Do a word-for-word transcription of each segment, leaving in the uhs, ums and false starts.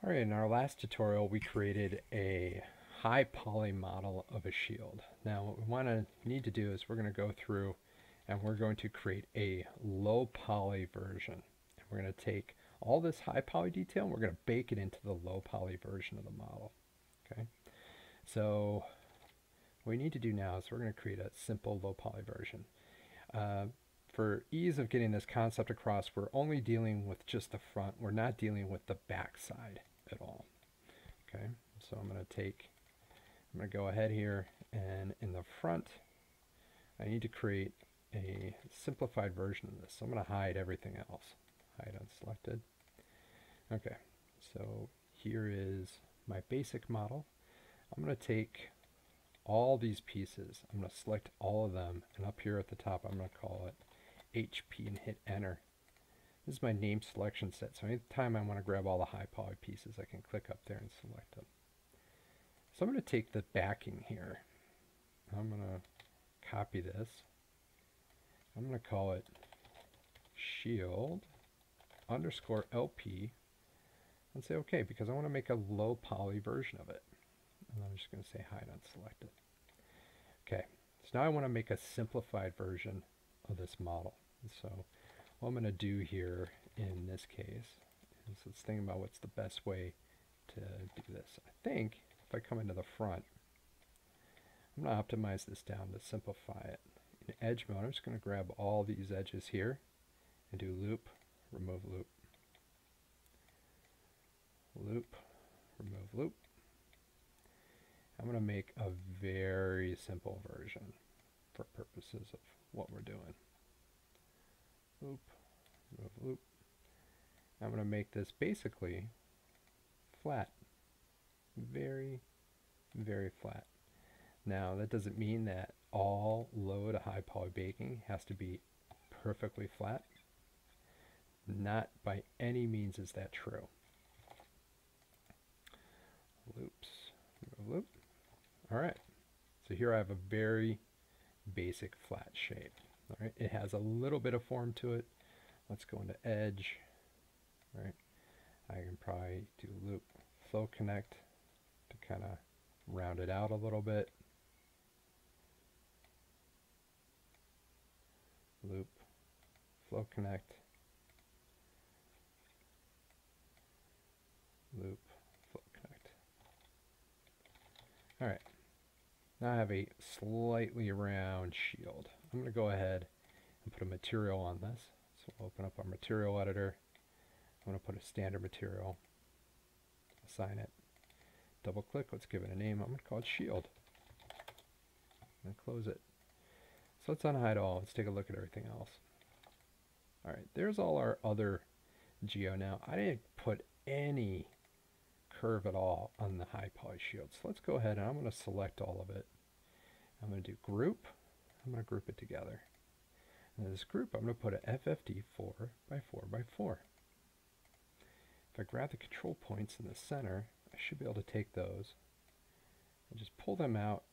All right, in our last tutorial, we created a high poly model of a shield. Now, what we want to need to do is we're going to go through and we're going to create a low poly version. And we're going to take all this high poly detail and we're going to bake it into the low poly version of the model. Okay, so what we need to do now is we're going to create a simple low poly version. Uh, for ease of getting this concept across, we're only dealing with just the front. We're not dealing with the back side at all. Okay, so I'm going to take, I'm going to go ahead here, and in the front, I need to create a simplified version of this. So I'm going to hide everything else. Hide unselected. Okay, so here is my basic model. I'm going to take all these pieces. I'm going to select all of them, and up here at the top, I'm going to call it H P and hit enter. This is my name selection set, so anytime I want to grab all the high poly pieces, I can click up there and select them. So I'm going to take the backing here. I'm going to copy this. I'm going to call it shield underscore L P and say OK, because I want to make a low poly version of it. And I'm just going to say hide unselected. Okay, so now I want to make a simplified version of this model. And so what I'm going to do here in this case is let's think about what's the best way to do this. I think if I come into the front, I'm going to optimize this down to simplify it. In edge mode, I'm just going to grab all these edges here and do loop, remove loop, loop, remove loop. I'm going to make a very simple version for purposes of what we're doing. Loop, remove loop. I'm going to make this basically flat. Very, very flat. Now, that doesn't mean that all low to high poly baking has to be perfectly flat. Not by any means is that true. Loops, remove loop. All right, so here I have a very basic flat shape. All right, it has a little bit of form to it. Let's go into edge. All right, I can probably do loop flow connect to kind of round it out a little bit. Loop flow connect. Loop flow connect. All right. Now I have a slightly round shield. I'm going to go ahead and put a material on this. So we'll open up our material editor. I'm going to put a standard material, assign it, double click, let's give it a name. I'm going to call it shield. And close it. So let's unhide all. Let's take a look at everything else. All right, there's all our other geo now. I didn't put any curve at all on the high poly shield. So let's go ahead and I'm going to select all of it. I'm going to do group. I'm going to group it together. And in this group, I'm going to put an F F D four by four by four. If I grab the control points in the center, I should be able to take those and just pull them out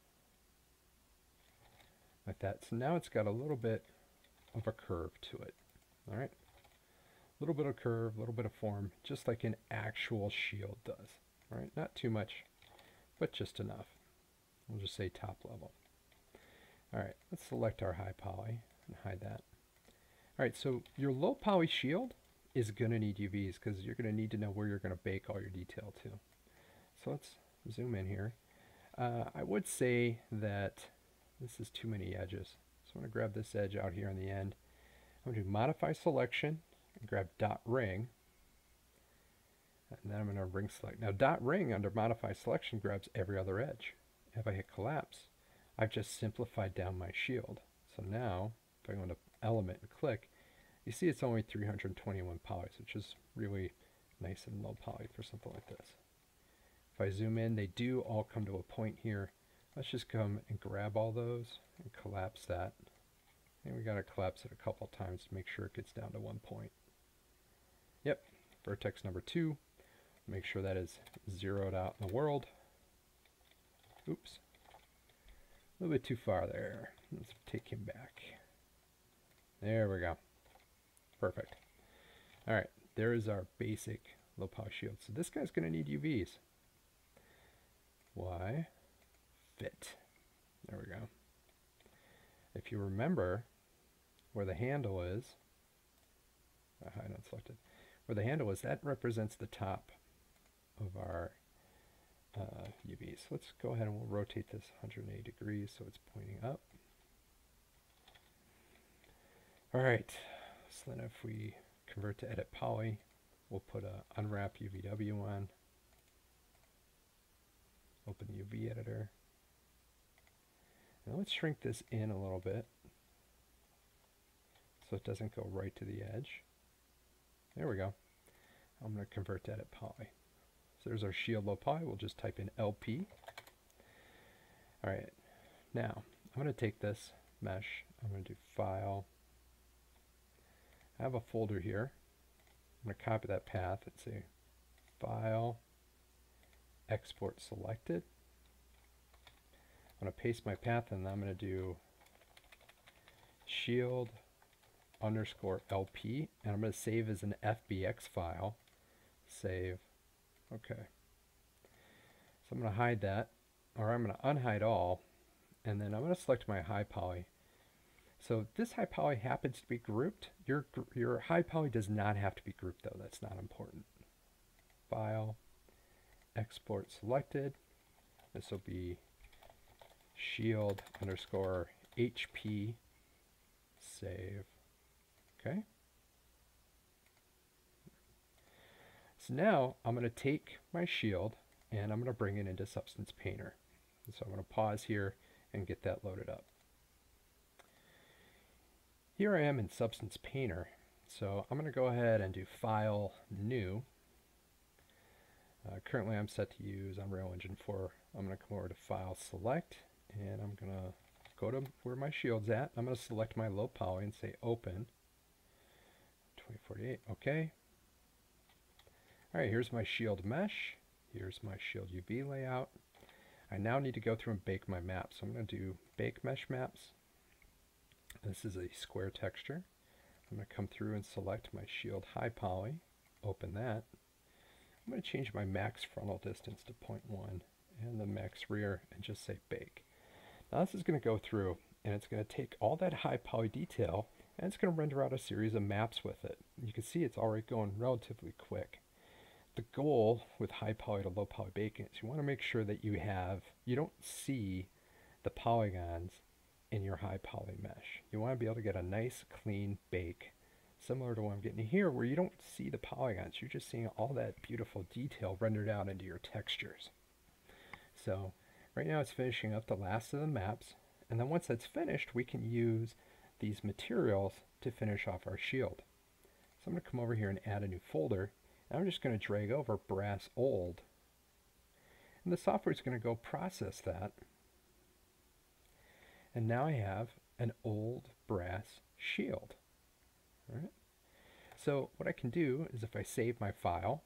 like that. So now it's got a little bit of a curve to it. All right. A little bit of curve, a little bit of form, just like an actual shield does. All right, not too much, but just enough. We'll just say top level. All right, let's select our high poly and hide that. All right, so your low poly shield is going to need U Vs because you're going to need to know where you're going to bake all your detail to. So let's zoom in here. Uh, I would say that this is too many edges. So I'm going to grab this edge out here on the end. I'm going to do modify selection. Grab dot ring, and then I'm going to ring select. Now dot ring under modify selection grabs every other edge. If I hit collapse, I've just simplified down my shield. So now if I go into element and click, you see it's only three hundred twenty-one polys, which is really nice and low poly for something like this. If I zoom in, they do all come to a point here. Let's just come and grab all those and collapse that. And we got to collapse it a couple times to make sure it gets down to one point. Yep, vertex number two. Make sure that is zeroed out in the world. Oops. A little bit too far there. Let's take him back. There we go. Perfect. All right, there is our basic low poly shield. So this guy's going to need U Vs. Y fit. There we go. If you remember where the handle is, uh, hide unselected, where the handle is, that represents the top of our uh, U Vs. Let's go ahead and we'll rotate this one hundred eighty degrees so it's pointing up. All right, so then if we convert to edit poly, we'll put a unwrap U V W on, open the U V editor. Now let's shrink this in a little bit so it doesn't go right to the edge. There we go. I'm going to convert to edit poly. So there's our shield low poly. We'll just type in L P. All right, now I'm going to take this mesh. I'm going to do File. I have a folder here. I'm going to copy that path and say File, Export Selected. I'm going to paste my path and I'm going to do shield underscore L P, and I'm going to save as an F B X file. Save. Okay. So I'm going to hide that, or I'm going to unhide all, and then I'm going to select my high poly. So this high poly happens to be grouped. Your, your high poly does not have to be grouped though. That's not important. File, export selected. This will be shield underscore H P, save. Okay. So now I'm going to take my shield and I'm going to bring it into Substance Painter. And so I'm going to pause here and get that loaded up. Here I am in Substance Painter. So I'm going to go ahead and do File, New. Uh, currently I'm set to use Unreal Engine four. I'm going to come over to File, Select, and I'm going to go to where my shield's at. I'm going to select my low poly and say Open. twenty forty-eight, okay. Alright, here's my shield mesh. Here's my shield U V layout. I now need to go through and bake my maps. So I'm going to do Bake Mesh Maps. This is a square texture. I'm going to come through and select my shield high poly. Open that. I'm going to change my max frontal distance to zero point one and the max rear and just say Bake. Now this is going to go through and it's going to take all that high poly detail and it's going to render out a series of maps with it. You can see it's already going relatively quick. The goal with high poly to low poly baking is you want to make sure that you have, you don't see the polygons in your high poly mesh. You want to be able to get a nice clean bake, similar to what I'm getting here, where you don't see the polygons. You're just seeing all that beautiful detail rendered out into your textures. So right now it's finishing up the last of the maps, and then once that's finished, we can use these materials to finish off our shield. So I'm going to come over here and add a new folder, and I'm just going to drag over Brass Old, and the software is going to go process that, and now I have an old brass shield. All right. So what I can do is if I save my file,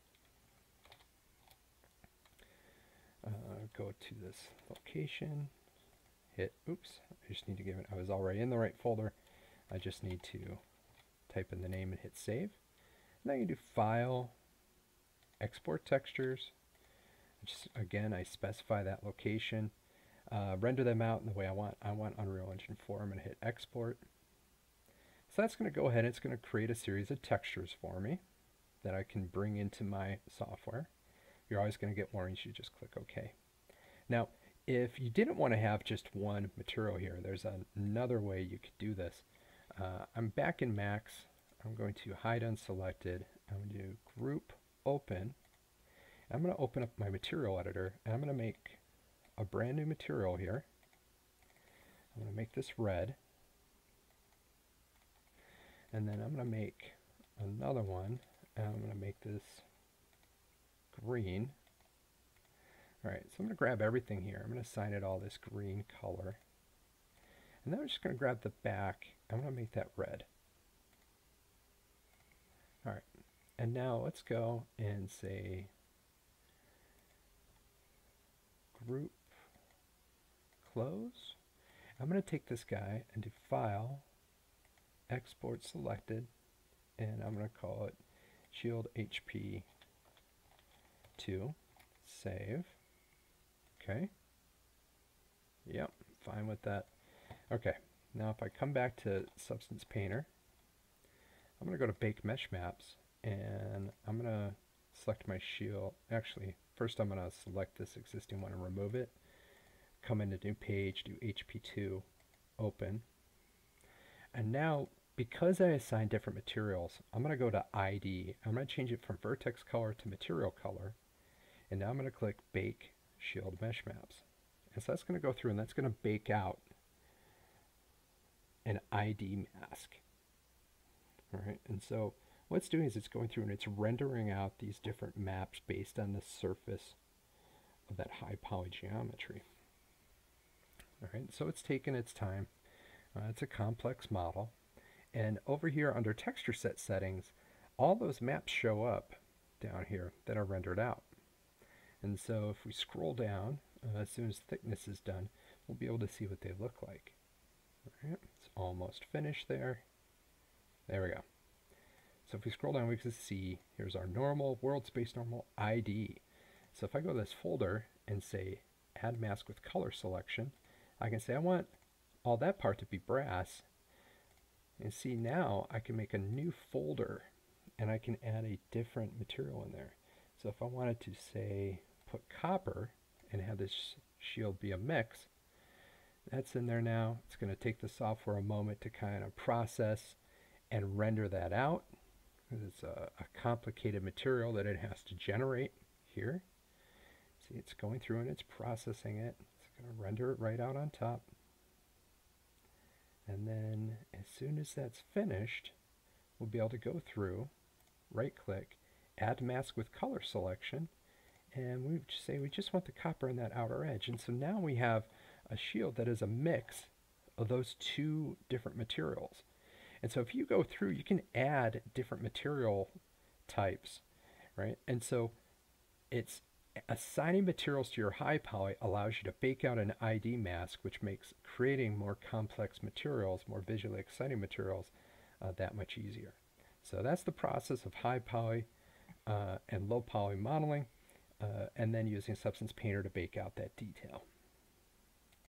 uh, go to this location, hit, oops, I just need to give it, I was already in the right folder. I just need to type in the name and hit save. Now you do File, Export Textures. Just, again, I specify that location. Uh, render them out in the way I want. I want Unreal Engine four. I'm going to hit Export. So that's going to go ahead and it's going to create a series of textures for me that I can bring into my software. You're always going to get warnings. You just click OK. Now, if you didn't want to have just one material here, there's an, another way you could do this. Uh, I'm back in Max. I'm going to hide unselected. I'm going to do Group Open. I'm going to open up my material editor and I'm going to make a brand new material here. I'm going to make this red. And then I'm going to make another one, and I'm going to make this green. Alright, so I'm going to grab everything here. I'm going to assign it all this green color. And then I'm just going to grab the back. I'm going to make that red. Alright, and now let's go and say Group Close. I'm going to take this guy and do File, Export Selected, and I'm going to call it Shield H P two, save. Okay. Yep, fine with that. Okay, now if I come back to Substance Painter, I'm going to go to Bake Mesh Maps, and I'm going to select my shield. Actually, first I'm going to select this existing one and remove it. Come into New Page, do H P two, Open. And now, because I assigned different materials, I'm going to go to I D. I'm going to change it from Vertex Color to Material Color. And now I'm going to click Bake Shield Mesh Maps. And so that's going to go through, and that's going to bake out an I D mask. All right, and so what it's doing is it's going through and it's rendering out these different maps based on the surface of that high poly geometry. All right, so it's taken its time. Uh, it's a complex model. And over here under texture set settings, all those maps show up down here that are rendered out. And so if we scroll down, uh, as soon as thickness is done, we'll be able to see what they look like. All right, it's almost finished there. There we go. So if we scroll down, we can see here's our normal, world space normal, I D. So if I go to this folder and say add mask with color selection, I can say I want all that part to be brass. And see now I can make a new folder and I can add a different material in there. So if I wanted to say put copper and have this shield be a mix, that's in there now. It's going to take the software a moment to kind of process and render that out. It's a, a complicated material that it has to generate here. See, it's going through and it's processing it. It's going to render it right out on top. And then as soon as that's finished, we'll be able to go through, right click, add mask with color selection, and we just say we just want the copper in that outer edge. And so now we have a shield that is a mix of those two different materials. And so if you go through, you can add different material types, right? And so it's assigning materials to your high poly allows you to bake out an I D mask, which makes creating more complex materials, more visually exciting materials, uh, that much easier. So that's the process of high poly uh, and low poly modeling, uh, and then using Substance Painter to bake out that detail.